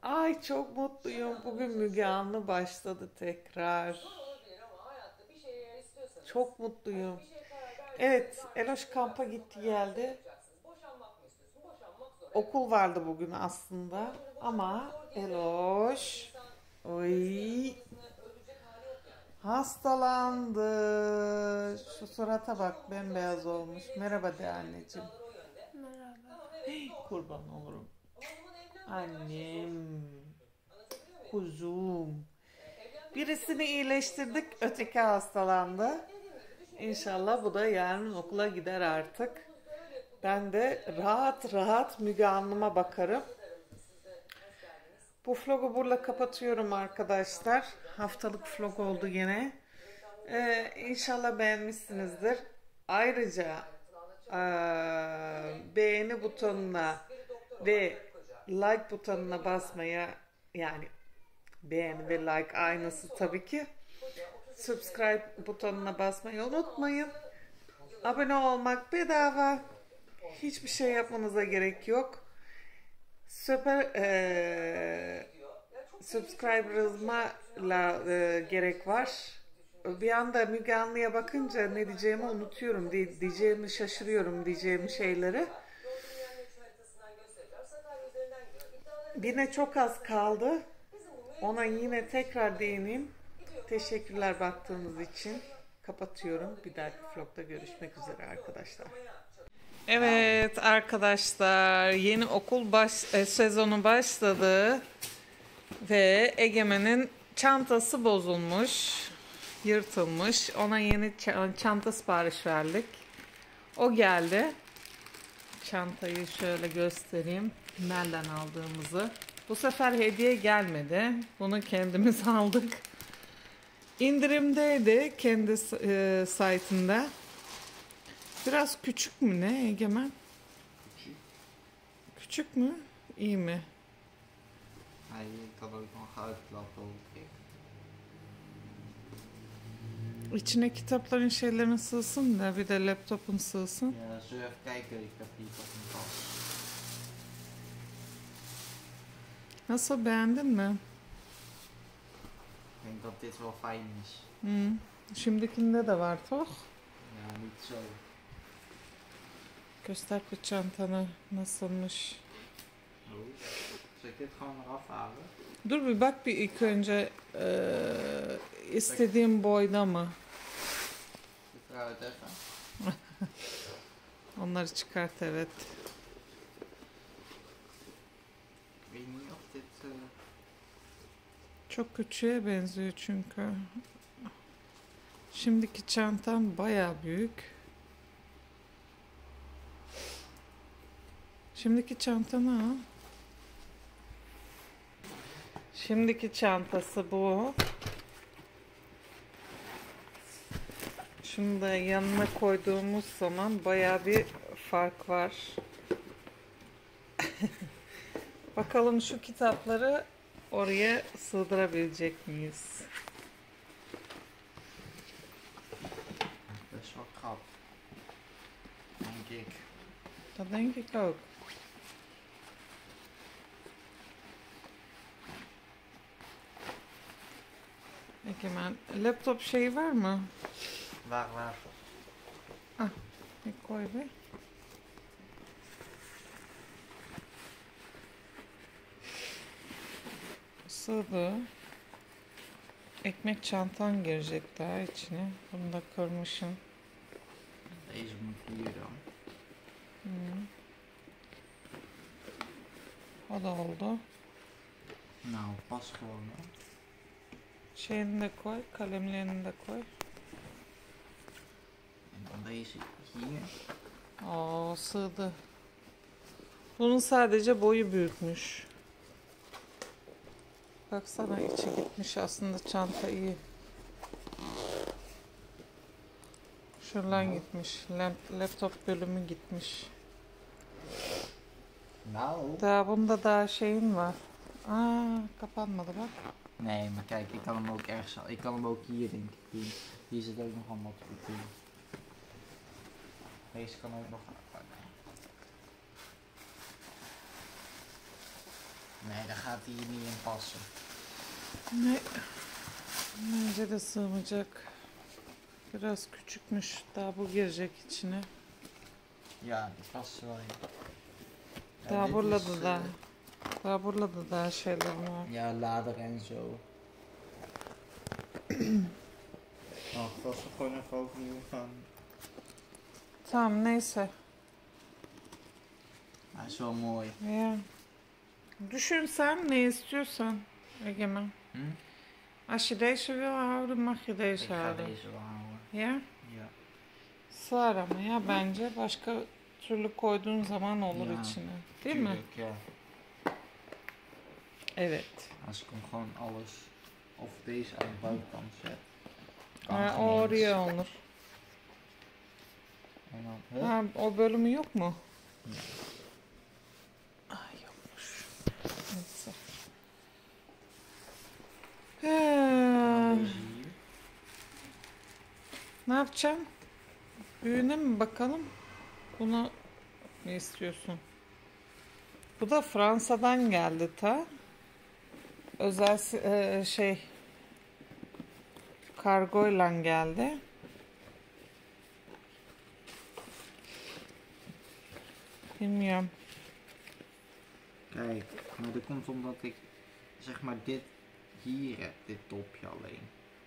Ay çok mutluyum. Bugün Müge Anlı başladı tekrar. Çok mutluyum. Evet, Eloş kampa gitti geldi. Okul vardı bugün aslında ama Eloş oy hastalandı. Şu surata bak bembeyaz olmuş. Merhaba de anneciğim. Merhaba. Kurban olurum. Annem. Kuzum. Birisini iyileştirdik, öteki hastalandı. İnşallah bu da yarın okula gider artık. Ben de rahat rahat Müge Anlı'ma bakarım. Bu vlogu burada kapatıyorum arkadaşlar. Haftalık vlog oldu yine. İnşallah beğenmişsinizdir. Ayrıca beğeni butonuna ve like butonuna basmaya, yani beğeni ve like aynısı tabii ki. Subscribe butonuna basmayı unutmayın. Abone olmak bedava. Hiçbir şey yapmanıza gerek yok. Süper subscriber'ıma gerek var. Bir anda Müge Anlı'ya bakınca ne diyeceğimi unutuyorum. Diyeceğimi şaşırıyorum, diyeceğim şeyleri. Yine çok az kaldı. Ona yine tekrar değineyim. Teşekkürler baktığınız için. Kapatıyorum. Bir dahaki vlogda görüşmek üzere arkadaşlar. Evet arkadaşlar, yeni okul sezonu başladı ve Egemen'in çantası bozulmuş, yırtılmış. Ona yeni çanta sipariş verdik. O geldi. Çantayı şöyle göstereyim nereden aldığımızı. Bu sefer hediye gelmedi. Bunu kendimiz aldık. İndirimdeydi kendi saytında. Biraz küçük mü ne Egemen? Küçük. Küçük mü? İyi mi? Hij kan ook nog uitklappen, hoop ik. İçine kitapların şeylerin sığsın da bir de laptopun sığsın. Ja, zullen we even kijken? Ik heb die toch niet vast. Nasıl, beğendin mi? Ik denk dat dit wel fijn is. Hı. Şimdikinde de var toch? Ja, niet zo. Göster bir çantanı nasılmış. Oh. Zal ik dit gewoon eraf halen? Dur bir bak bir ilk önce istediğim boyda mı? Dit eruit even. Onları çıkart, evet. Ik weet niet of dit... Çok küçüğe benziyor çünkü. Şimdiki çantam bayağı büyük. Şimdiki çantanı al. Şimdiki çantası bu. Şunu da yanına koyduğumuz zaman bayağı bir fark var. Bakalım şu kitapları oraya sığdırabilecek miyiz? Best wel krap. Denk ik. Dat denk ik ook. Egemen, laptop şeyi var mı? Waar? Ah, bir koy be. Sığdı. Ekmek çantan girecek daha içine. Bunu da kırmışım. Deze moet hier dan. O da oldu. Nou, pas gewoon hoor. Şeyini de koy, kalemlerini de koy. En dan deze hier. Aa, sığdı. Bunun sadece boyu büyükmüş. Baksana, içi gitmiş aslında, çanta iyi. Şuradan gitmiş. Laptop bölümü gitmiş. Nou. Daha bunda daha şeyin var. Aa, kapanmadı bak. Nee, maar kijk, ik kan hem ook ergens... Ik kan hem ook hier denk ik doen. Hier zit ook nog allemaal te goed in. Deze kan ook nog... Nee, daar gaat hij hier niet in passen. Ne? Bence de sığmayacak. Biraz küçükmüş. Daha bu girecek içine. Ja, die past er wel in. Ja, Daha dit burada is, da daha. Daha burada da daha şeyler var. Ja, lader en zo. Oh, ik was er gewoon even overnieuw gaan. Tamam neyse. Hij is wel mooi. Ya. Düşün sen ne istiyorsan Egemen. Hm? Als je deze wil houden, mag je Ik deze ga houden. deze wel houden. Ya? Ja. Sığar ama ya bence başka türlü koyduğun zaman olur Ya, içine. Değil mi? Tuurlijk, ja. Evet. Als ik hem gewoon alles of deze aan de buitenkant zet. Kan Ha, geen o eens. oraya olur. En dan, hup. Ha, o bölümü yok mu? Ja. Ay yokmuş. Neyse. En dan deze hier. Ne yapacağım? Büyüğüne mi bakalım? Bunu ne istiyorsun? Bu da Fransa'dan geldi ta. Özel kargoyla geldi. Bilmiyorum. Kijk, maar dat komt omdat ik zeg maar dit hier heb, dit topje alleen.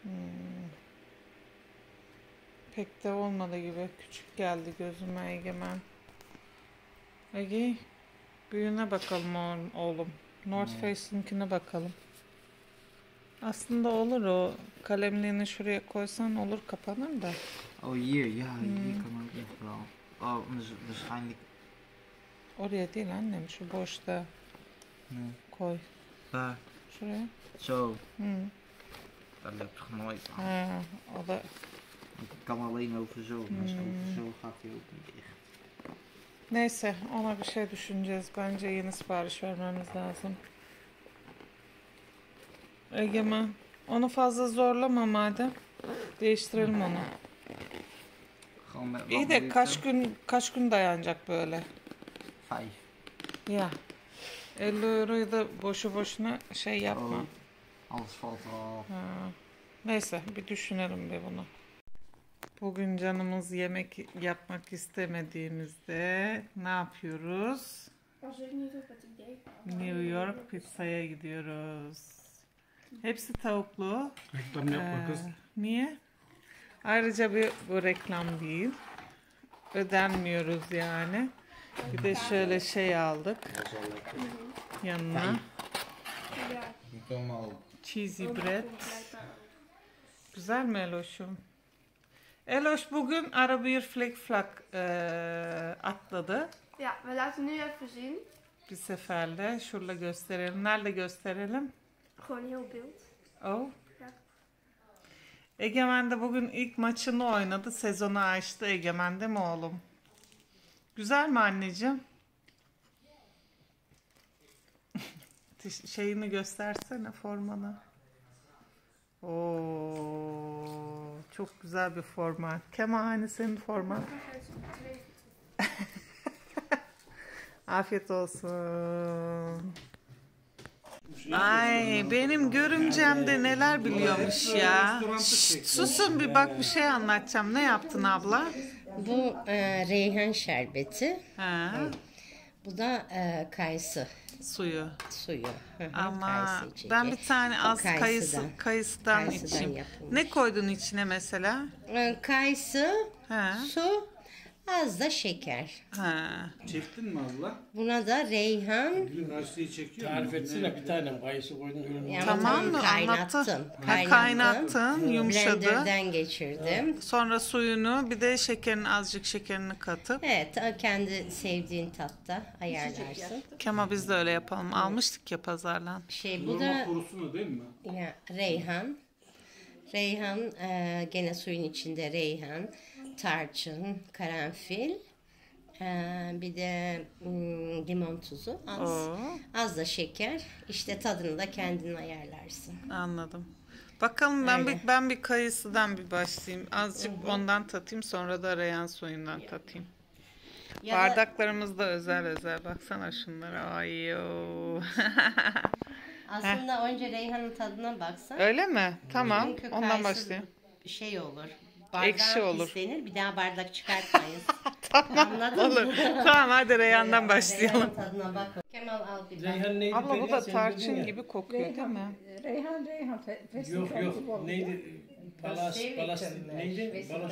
Pek de olmadı gibi. Küçük geldi gözüme Egemen. Ege, büyüğüne bakalım oğlum. North Face'inkine bakalım. Aslında olur o. Kalemliğini şuraya koysan olur, kapanır da. Oh hier, ja, hier kan ook nog wel. Oh, waarschijnlijk. Oraya değil annem, şu boşta Nee. koy. Daar, Şuraya. zo. Hı. Dat lukt toch nooit aan. Ha, o da Ik kan alleen over zo, maar over zo gaat hij ook niet dicht. neyse, ona bir şey düşüneceğiz. Bence yeni sipariş vermemiz lazım. Egemen, onu fazla zorlama madem. Değiştirelim onu. Gewoon met İyi wat de moeite. kaç gün dayanacak böyle? 5. Ya. 50 euroyu da boşu boşuna şey yapma. Oh, alles valt al. Ha. Neyse, bir düşünelim bir bunu. Bugün canımız yemek yapmak istemediğimizde ne yapıyoruz? Als ik niet op het idee kwam. New York pizzaya gidiyoruz. Hepsi tavuklu. Reklam yapma kız. Niye? Ayrıca bu reklam değil. Ödenmiyoruz yani. Bir de şöyle şey aldık yanına. Ja, Die komen ook. Cheesy ook bread. blijkbaar ook. Güzel mi Eloş'um? Eloş bugün arabir flik flak atladı. Ja, we laten nu even zien. Bir seferde. Şurada gösterelim. Nerede gösterelim? Gewoon heel beeld. Oh. Ja. Egemen de bugün ilk maçını oynadı. Sezonu açtı Egemen, değil mi oğlum? Güzel mi anneciğim? Şeyini göstersene, formanı. Oo, çok güzel bir forma. Kemal, hani senin forman? Afiyet olsun. Ay, benim görümcem de neler biliyormuş ya. Şşt, susun bir, bak bir şey anlatacağım. Ne yaptın abla? Bu reyhan şerbeti. Ha, Bu da kayısı suyu. suyu. Hı hı, Ama kayısı içeceği. ben bir tane az kayısıdan Kayısıdan içeyim. yapılmış. Ne koydun içine mesela? Kayısı, Ha, su, az da şeker. ha. Çektin mi abla? Buna da reyhan. Bugün gazeteyi çekiyor mu? Tarif etsene bir tanem kayısı koydun ürünü. Ya Tamam mı? kaynattım. Ha, kaynattın, yumuşadı. Blender'den geçirdim. Sonra suyunu, bir de azıcık şekerini katıp. Evet, kendi sevdiğin tatta ayarlarsın. Kemal, biz de öyle yapalım. Almıştık ya pazardan. Bu Normal da kurusunu değil mi? ya, reyhan. Reyhan, gene suyun içinde reyhan, tarçın, karanfil, bir de limon tuzu, az, Oo, az da şeker. İşte tadını da kendin ayarlarsın. anladım. Bakalım, Öyle. ben bir kayısıdan bir başlayayım. Azıcık ondan tatayım, sonra da arayan suyundan tatayım. Ya da Bardaklarımız da özel. Baksana şunlara. Ay yo. aslında önce Reyhan'ın tadına baksan. Öyle mi? Tamam. Çünkü Ondan kayısı başlayayım. Şey olur. Ekşi olur. Pislenir, bir daha bardak çıkartmayız. Tamam. Anladın Olur. mı? Tamam hadi Reyhan'dan başlayalım. Reyhan'ın tadına bak. Kemal al bir bak. Reyhan neydi? Abla bu Perihan? da Sen tarçın dedin ya. gibi kokuyor değil mi? Reyhan festival Yok gibi oldu. neydi? Palas neydi? Balas.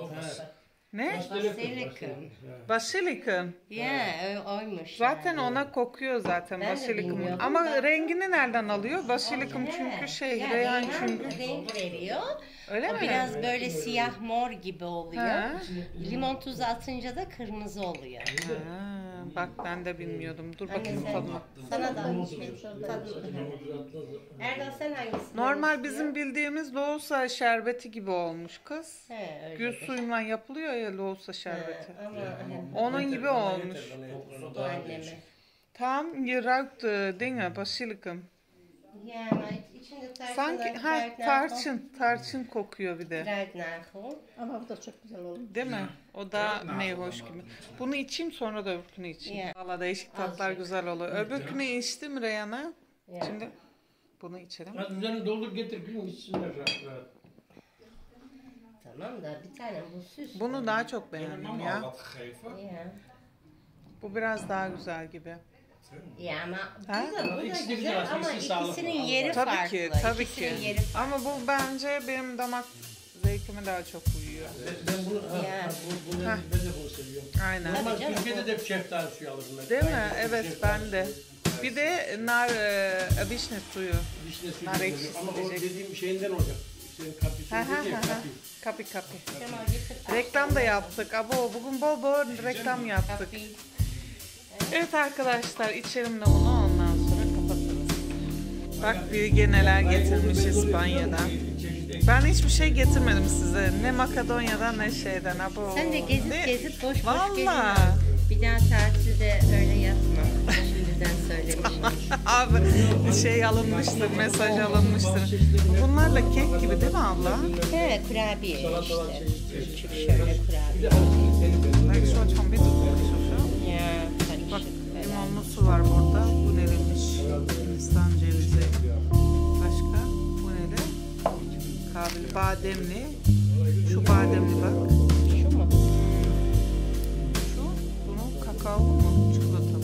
Ne? Basilikum. Basilikum. Ya oymuş. Zaten yani. ona kokuyor zaten Ben de basilikum. bilmiyordum Ama da. rengini nereden alıyor? Basilikum çünkü şey, Ya Reyhan Reyhan çünkü. renk veriyor. Öyle O mi? biraz böyle siyah mor gibi oluyor. Ha. Limon tuzu atınca da kırmızı oluyor. Ha, bak ben de bilmiyordum. Dur Anne bakayım sen, tadına. sana da tadına. Erdal sen hangisini? Normal bizim bildiğimiz loğusa şerbeti gibi olmuş kız. He, öyle Gül de. suyundan yapılıyor ya loğusa şerbeti. Ama Onun gibi olmuş. bu anneme. Tam geruikt dinge basilikum. Yani içinde tarçın. Sanki tarçın kokuyor bir de. Kruidnagel. Ama bu da çok güzel oldu. Değil mi? O da meyhoş gibi. Bunu içeyim sonra da öbürkünü içeyim. Ya. Valla değişik tatlar Azıcık. güzel oluyor. Öbürkünü içtim Reyhan'a. Ya. Şimdi bunu içelim. Hadi üzerine doldur getir gün içsinler rahat rahat. Tamam da bir tane bu süs. Bunu daha çok beğendim ya. Ya. Bu biraz daha güzel gibi. Ya ama Ha? bu da İkisi de güzel güzel, ama ikisi sağlıklı. ikisinin yeri Tabii farklı. ki, tabii ki. İkisinin yeri farklı. Ama bu bence benim damak zevkime daha çok uyuyor. Ben bunu, Ya. bunu Ha. ben de bunu seviyorum. Aynen. Ama canım, Türkiye'de de hep şeftali suyu alırım ben. Değil mi? Aynı Evet şeftali ben de. suyu. Bir de nar vişne suyu. Vişne suyu Nar da ekşisi oluyor. Ama o diyecek. dediğim şeyinden olacak. Senin kapüsün Ha ha dedi ya ha. kapü. Kapi kapi. Kemal getir. Reklam da yaptık. Abo bugün bol bol reklam yaptık. Kapıyı. Evet arkadaşlar içelim de bunu ondan sonra kapatırız. Bak Bilge neler getirmiş İspanya'dan. Ben hiçbir şey getirmedim size. Ne Makedonya'dan ne şeyden. Abo. Sen de gezip Ne? gezip boş boş Vallahi. geliyorsun. Bir daha tatilde öyle yapma. Şimdiden söylemişim. Abi şey alınmıştır, mesaj alınmıştır. Bunlar da kek gibi değil mi abla? He kurabiye işte. Küçük şöyle kurabiye. Bak şu an bir Ya Bak karışık. limonlu su var burada. Bu neymiş? Hindistan cevizi. Başka? Bu neydi? Kabil bademli. Şu bademli bak. Şu mu? Şu, bunun kakaolu mu? Çikolatalı.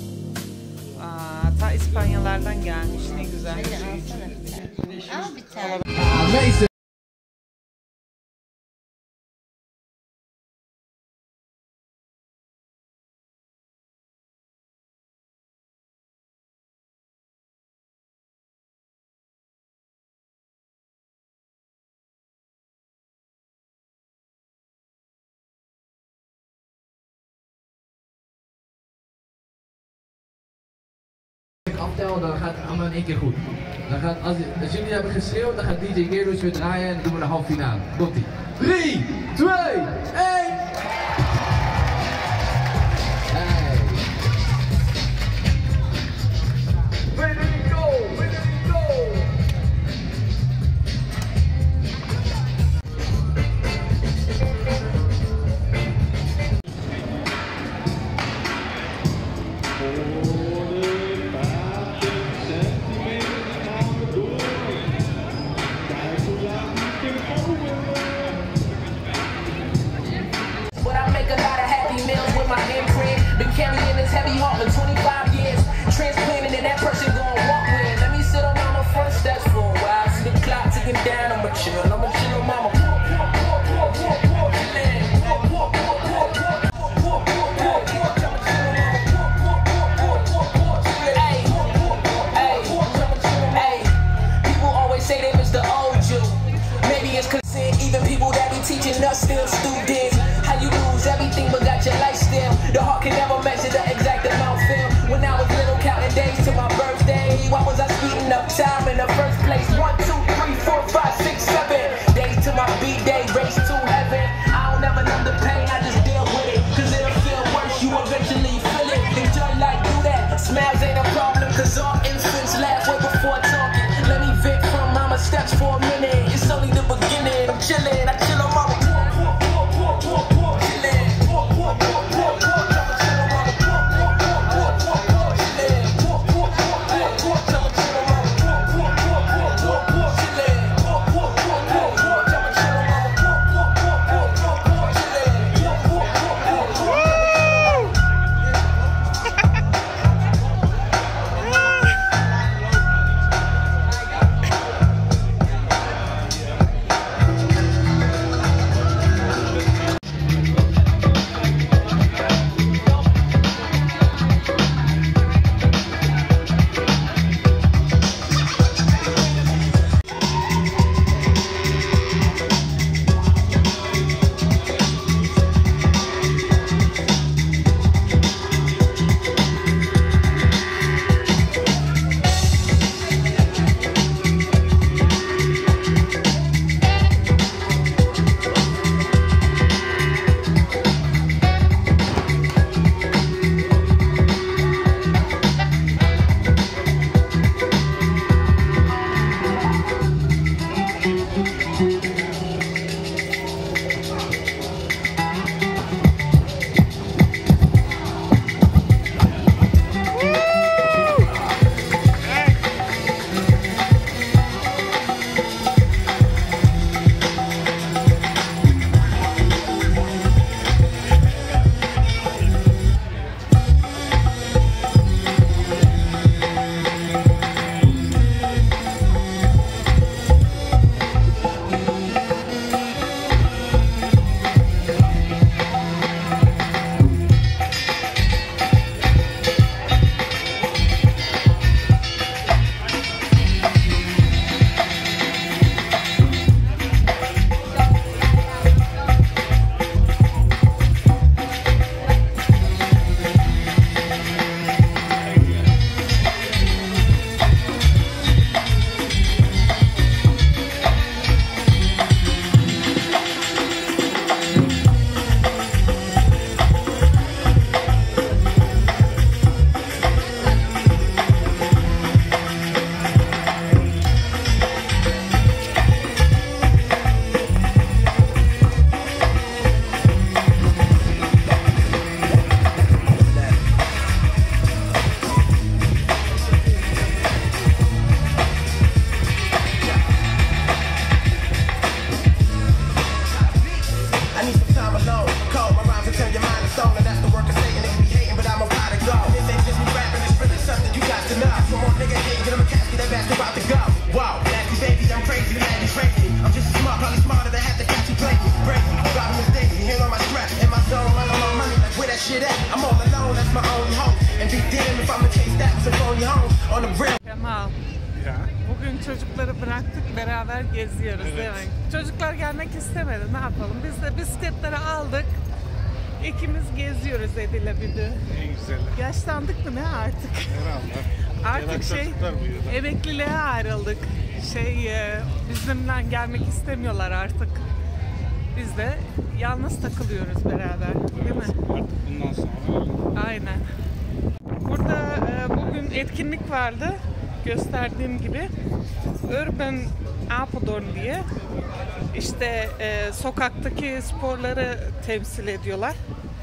Aa, ta İspanyalardan gelmiş. Ne güzel. Hadi alsana bir tane. Al bir tane. Aftellen, dan gaat het allemaal in één keer goed. Dan gaat, als jullie hebben geschreeuwd, dan gaat DJ Gerus weer draaien en dan doen we de halve finale. Komt ie. 3, 2, 1. Hey. Winner in goal, winner in goal. But I make a lot of happy meals with my imprint. Been carrying this heavy heart for 25 years. Transplanted in that person gon' walk with. Let me sit on my first steps for a while. See the clock ticking down, I'ma chill on mama. Kemal, bugün çocukları bıraktık, beraber geziyoruz değil mi? Çocuklar gelmek istemedi, ne yapalım? Biz de bisikletleri aldık, ikimiz geziyoruz Edil'le bir de. En güzel. Yaşlandık mı ne artık? Herhalde. Artık emekliliğe ayrıldık. Bizimle gelmek istemiyorlar artık. Biz de yalnız takılıyoruz beraber, değil mi? Artık bundan sonra. Aynen. Burada bugün etkinlik vardı. Gösterdiğim gibi. Urban Apeldoorn diye. İşte sokaktaki sporları temsil ediyorlar.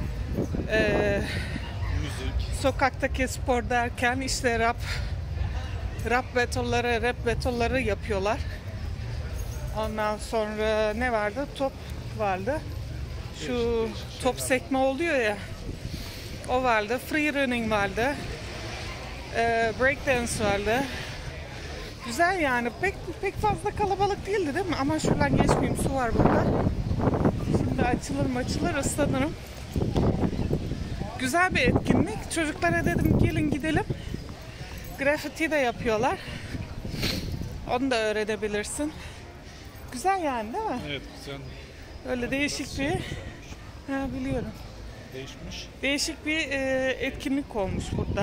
Sokaktaki spor derken işte rap battle'ları yapıyorlar. Ondan sonra ne vardı? Top vardı. Şu top sekme oluyor ya. O vardı. Free running vardı. Breakdance vardı. Güzel yani. Pek fazla kalabalık değildi değil mi? Ama şuradan geçmeyeyim. Su var burada. Şimdi açılır ıslanırım. Güzel bir etkinlik. Çocuklara dedim gelin gidelim. Graffiti de yapıyorlar. Onu da öğrenebilirsin. Güzel yani değil mi? Evet güzel. Öyle değişik bir... Ha, biliyorum. Değişik bir etkinlik olmuş burada.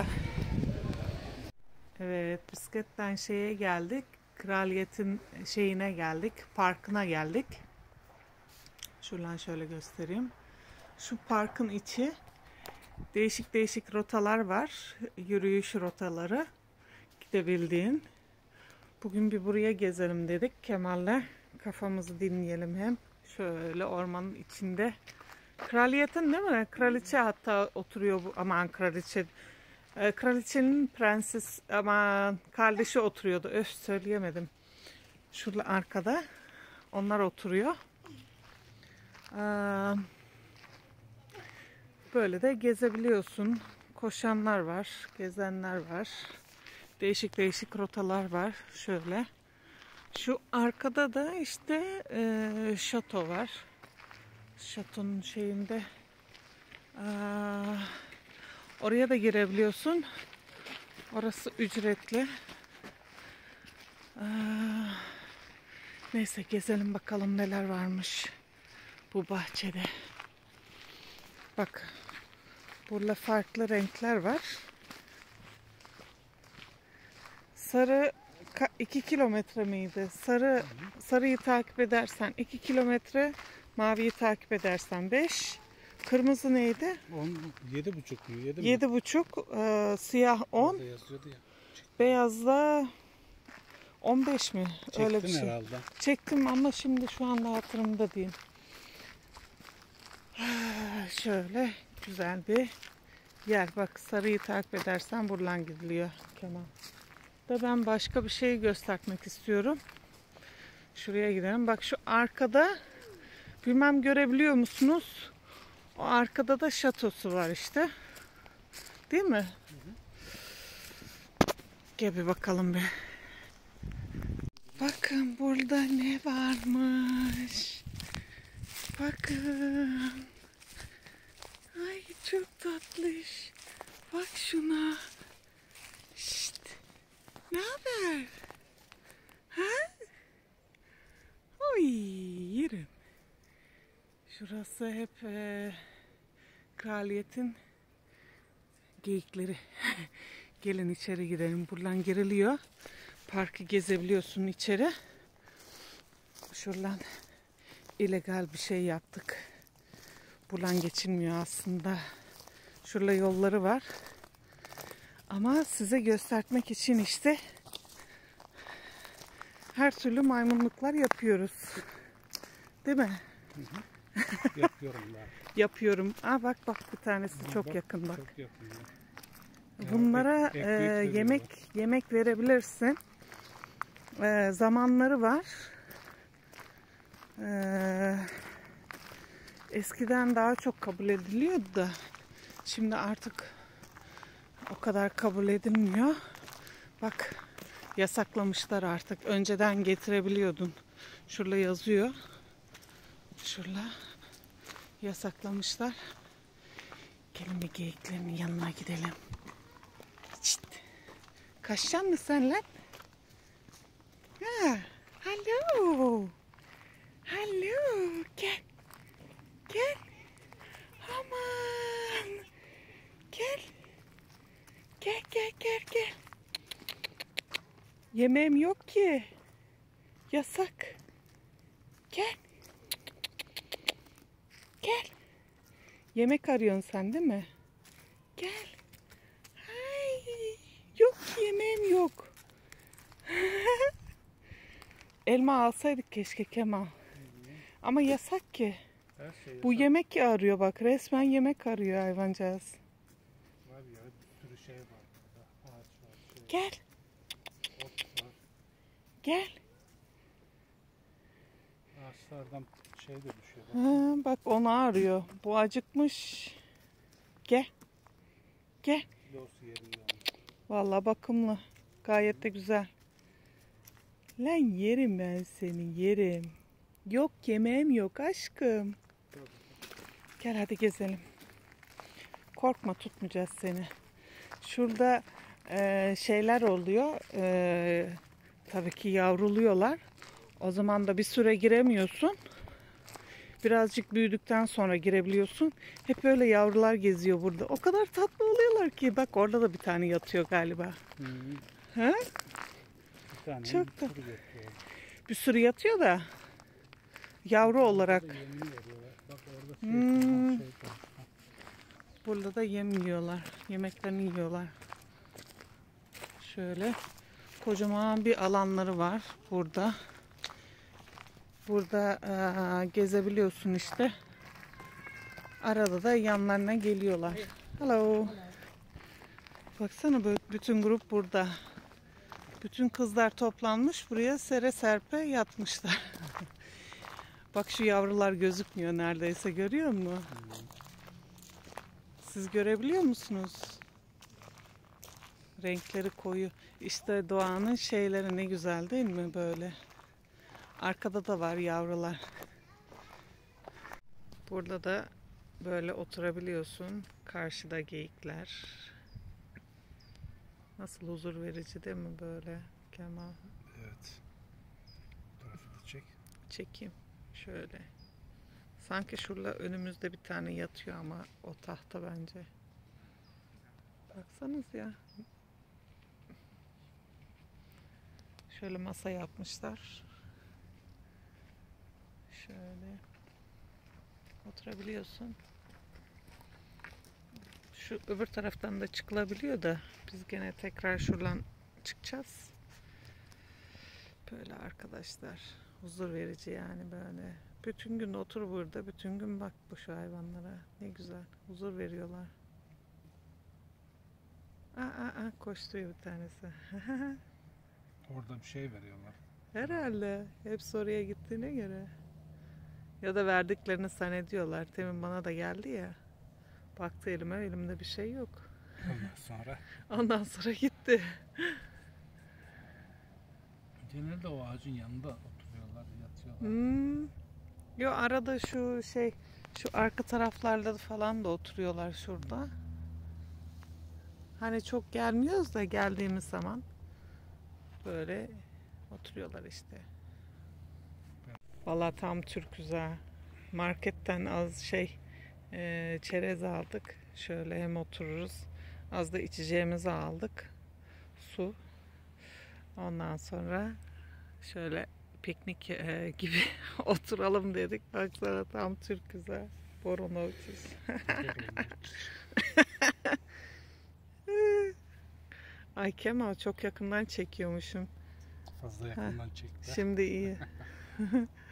Evet, bisikletten şeye geldik. Kraliyetin şeyine geldik. Parkına geldik. Şuradan şöyle göstereyim. Şu parkın içi değişik rotalar var. Yürüyüş rotaları. Gidebildiğin. Bugün bir buraya gezelim dedik Kemal'le. Kafamızı dinleyelim hem. Şöyle ormanın içinde. Kraliyetin değil mi? Kraliçe hatta oturuyor bu. Aman kraliçe. Kraliçenin prenses aman kardeşi oturuyordu. Öf söyleyemedim. Şurada arkada. Onlar oturuyor. Böyle de gezebiliyorsun. Koşanlar var. Gezenler var. Değişik rotalar var. Şöyle. Şu arkada da işte şato var. Şatonun şeyinde oraya da girebiliyorsun. Orası ücretli. Neyse gezelim bakalım neler varmış bu bahçede. Bak burada farklı renkler var. Sarı 2 kilometre miydi? Sarıyı takip edersen 2 kilometre, maviyi takip edersen 5. Kırmızı neydi? 7,5 mu? 7,5, siyah 10. Beyazda 15 mi? Öyle bir şey. Herhalde. Çektim ama şimdi şu anda hatırımda değil. Şöyle güzel bir yer. Bak sarıyı takip edersen buradan gidiliyor Kemal. Da ben başka bir şey göstermek istiyorum. Şuraya gidelim. Bak şu arkada bilmem görebiliyor musunuz? O arkada da şatosu var işte. Değil mi? Hı hı. Gel bir bakalım bir. Bakın burada ne varmış. Bakın. Ay çok tatlış. Bak şuna. Şşt. Ne haber? Ha? Oy yerim. Şurası hep kraliyetin geyikleri. Gelin içeri gidelim. Buradan giriliyor. Parkı gezebiliyorsun içeri. Şuradan illegal bir şey yaptık. Buradan geçilmiyor aslında. Şurada yolları var. Ama size göstermek için işte her türlü maymunluklar yapıyoruz. Değil mi? Hı hı. Yapıyorum ben. Yapıyorum. Aa bak bir tanesi çok yakın bak. Çok yakın. Bunlara yemek verebilirsin. Zamanları var. Eskiden daha çok kabul ediliyordu da şimdi artık o kadar kabul edilmiyor. Bak yasaklamışlar artık. Önceden getirebiliyordun. Şurada yazıyor. Şurada yasaklamışlar. Gelin bir geyiklerin yanına gidelim. Şişt. Kaçacaksın mı sen lan? Ha, hello. Hello. Gel. Gel. Aman. Gel. Gel gel gel gel. Yemeğim yok ki. Yasak. Gel. Gel. Yemek arıyorsun sen değil mi? Gel. Ay. Yok yemeğim yok. Elma alsaydık keşke Kemal. Ama yasak ki. Her şey Bu yemek arıyor bak. Resmen yemek arıyor hayvancağız. var ya, bir sürü şey var burada. Ağaç var, Gel. ot var. Gel. Ağaçlardan şey de düşüyor. Bak. Ha, bak onu arıyor. Bu acıkmış. Gel. Gel. Kilosu yerinde. Vallahi bakımlı. Gayet de güzel. Lan yerim ben seni yerim. Yok yemeğim yok aşkım. Gel hadi gezelim. Korkma tutmayacağız seni. Şurada şeyler oluyor. Tabii ki yavruluyorlar. O zaman da bir süre giremiyorsun. Birazcık büyüdükten sonra girebiliyorsun. Hep böyle yavrular geziyor burada. O kadar tatlı oluyorlar ki. Bak orada da bir tane yatıyor galiba. Ha? Bir tane Çok bir da- sürü yapıyor. Bir sürü yatıyor da yavru olarak. Burada yemini veriyorlar. Bak orada Hmm. şey var. Burada da yem yiyorlar. Yemeklerini yiyorlar. Şöyle kocaman bir alanları var burada. Burada gezebiliyorsun işte. Arada da yanlarına geliyorlar. Hello. Baksana böyle bütün grup burada. Bütün kızlar toplanmış buraya sere serpe yatmışlar. Bak şu yavrular gözükmüyor neredeyse, görüyor musun? Siz görebiliyor musunuz? Renkleri koyu. İşte doğanın şeyleri ne güzel değil mi böyle? Arkada da var yavrular. Burada da böyle oturabiliyorsun. Karşıda geyikler. Nasıl huzur verici değil mi böyle Kemal? Evet. Bu tarafı da çek. Çekeyim. Şöyle. Sanki şurada önümüzde bir tane yatıyor ama o tahta bence. Baksanız ya. Şöyle masa yapmışlar. Şöyle. Oturabiliyorsun. Şu öbür taraftan da çıkılabiliyor da biz gene tekrar şuradan çıkacağız. Böyle arkadaşlar. Huzur verici yani böyle. Bütün gün otur burada. Bütün gün bak bu şu hayvanlara. Ne güzel. Huzur veriyorlar. Koşturuyor bir tanesi. Orada bir şey veriyorlar. Herhalde. Hepsi oraya gittiğine göre. Ya da verdiklerini zannediyorlar. Temin bana da geldi ya. Baktı elime. Elimde bir şey yok. Ondan sonra gitti. Genelde o ağacın yanında oturuyorlar, yatıyorlar. Yo arada şu arka taraflarda falan da oturuyorlar şurada. Hani çok gelmiyoruz da geldiğimiz zaman böyle oturuyorlar işte. Vallahi tam Türk güzel. Marketten az çerez aldık. Şöyle hem otururuz. Az da içeceğimizi aldık. Su. Ondan sonra şöyle piknik gibi oturalım dedik. Baksana tam Türk güzel. Boronovçuz. Ay Kemal çok yakından çekiyormuşum. Fazla yakından çekti. Şimdi iyi.